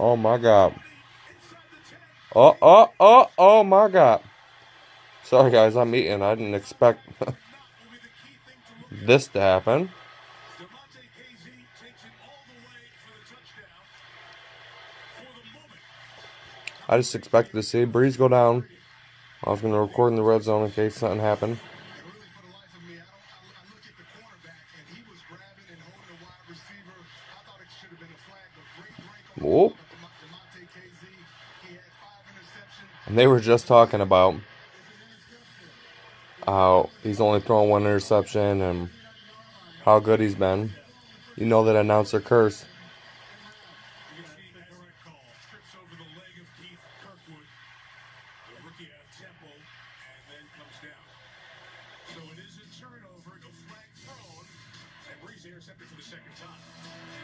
Oh my God. Oh my God. Sorry guys, I'm eating. I didn't expect this to happen. I just expected to see Breeze go down. I was going to record in the red zone in case something happened. Whoop. And they were just talking about how he's only thrown one interception and how good he's been. You know that announcer curse. So it is a turnover, no flag thrown, and Brees intercepted for the second time.